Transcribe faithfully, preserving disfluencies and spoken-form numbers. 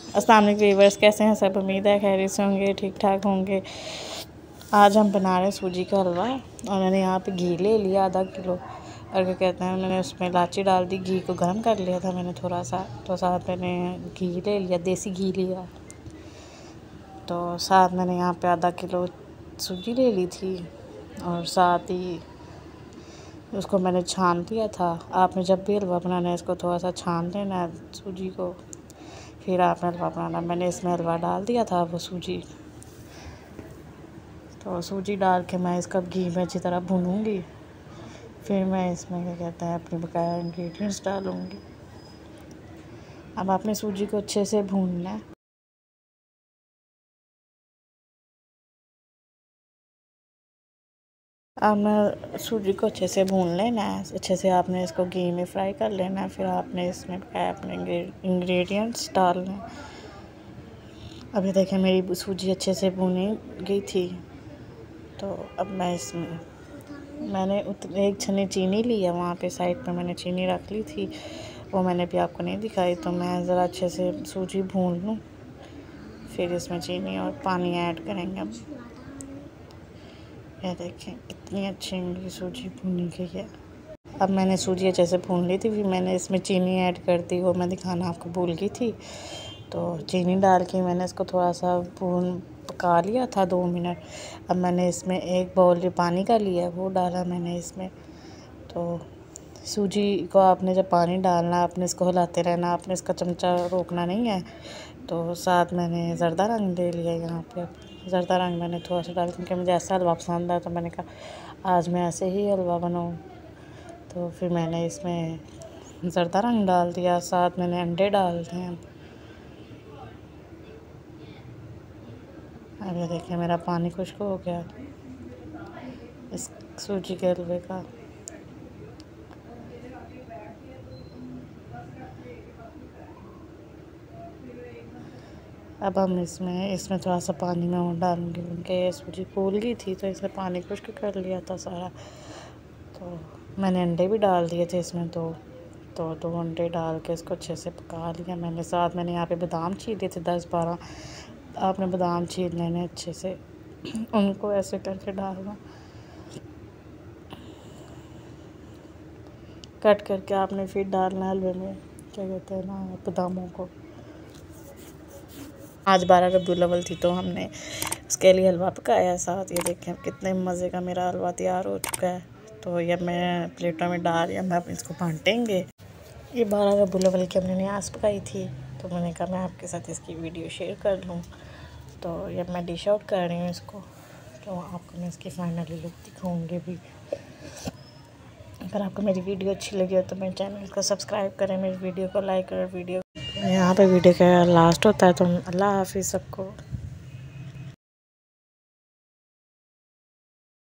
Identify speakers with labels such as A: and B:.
A: अस्सलाम वालेकुम व्यूअर्स, कैसे हैं सब? उम्मीद है खैरियत से होंगे, ठीक ठाक होंगे। आज हम बना रहे हैं सूजी का हलवा और मैंने यहाँ पे घी ले लिया आधा किलो और क्या कहते हैं मैंने उसमें इलायची डाल दी। घी को गर्म कर लिया था मैंने थोड़ा सा, तो साथ मैंने घी ले लिया, देसी घी लिया। तो साथ मैंने यहाँ पे आधा किलो सूजी ले ली थी और साथ ही उसको मैंने छान लिया था। आपने जब भी हलवा बनाना है इसको थोड़ा सा छान लेना है सूजी को, फिर आपने हलवा बनाना। मैंने इसमें हलवा डाल दिया था वो सूजी, तो सूजी डाल के मैं इसका घी में अच्छी तरह भूनूंगी। फिर मैं इसमें क्या कहते हैं अपने बकाया इंग्रेडिएंट्स डालूंगी। अब आपने सूजी को अच्छे से भूनना है। अब मैं सूजी को अच्छे से भून लेना है, अच्छे से आपने इसको घी में फ्राई कर लेना है। फिर आपने इसमें बकाया अपने इंग्रेडिएंट्स डालने हैं। अभी देखें मेरी सूजी अच्छे से भुनी गई थी, तो अब मैं इसमें मैंने उतने एक छन्नी चीनी ली है, वहाँ पे साइड पे मैंने चीनी रख ली थी, वो मैंने भी आपको नहीं दिखाई। तो मैं ज़रा अच्छे से सूजी भून लूँ, फिर इसमें चीनी और पानी ऐड करेंगे। अब ये देखें कितनी अच्छी मेरी सूजी भुनी गई है। अब मैंने सूजी अच्छे से भून ली थी, फिर मैंने इसमें चीनी ऐड कर दी, वो मैं दिखाना आपको भूल गई थी। तो चीनी डाल के मैंने इसको थोड़ा सा भून पका लिया था दो मिनट। अब मैंने इसमें एक बाउल पानी का लिया, वो डाला मैंने इसमें। तो सूजी को आपने जब पानी डालना, आपने इसको हिलाते रहना, आपने इसका चमचा रोकना नहीं है। तो साथ मैंने ज़रदा रंग ले लिया यहाँ पे। ज़रदा रंग मैंने थोड़ा सा डाल, क्योंकि मुझे ऐसा हलवा पसंद है, तो मैंने कहा आज मैं ऐसे ही हलवा बनाऊँ। तो फिर मैंने इसमें ज़रदा रंग डाल दिया, साथ मैंने अंडे डाल दिए। अब ये देखिए मेरा पानी खुश्क हो गया इस सूजी के हलवे का। अब हम इसमें इसमें थोड़ा सा पानी में और डालूंगी, क्योंकि सूजी फूल गई थी तो इसमें पानी खुश्क कर लिया था सारा। तो मैंने अंडे भी डाल दिए थे इसमें दो तो दो अंडे डाल के इसको अच्छे से पका लिया मैंने। साथ मैंने यहाँ पे बादाम छीले थे दस बारह, आपने बादाम छील लेने अच्छे से, उनको ऐसे करके डालना, कट करके आपने फिर डालना हलवे में, क्या कहते हैं ना, बादामों को। आज बारह रबीउल अव्वल थी तो हमने उसके लिए हलवा पकाया। साथ ये देखें कितने मज़े का मेरा हलवा तैयार हो चुका है। तो ये मैं प्लेटों में डाल या मैं इसको बांटेंगे। ये बारह रबीउल अव्वल की हमने न्याज पकाई थी, तो मैंने कहा मैं आपके साथ इसकी वीडियो शेयर कर लूँ। तो ये मैं डिश आउट कर रही हूँ इसको, तो आपको मैं इसकी फाइनली लुक दिखाऊँगी भी। अगर आपको मेरी वीडियो अच्छी लगी हो तो मेरे चैनल को सब्सक्राइब करें, मेरी वीडियो को लाइक करें। वीडियो यहाँ पे वीडियो का लास्ट होता है, तो अल्लाह हाफिज़ सबको।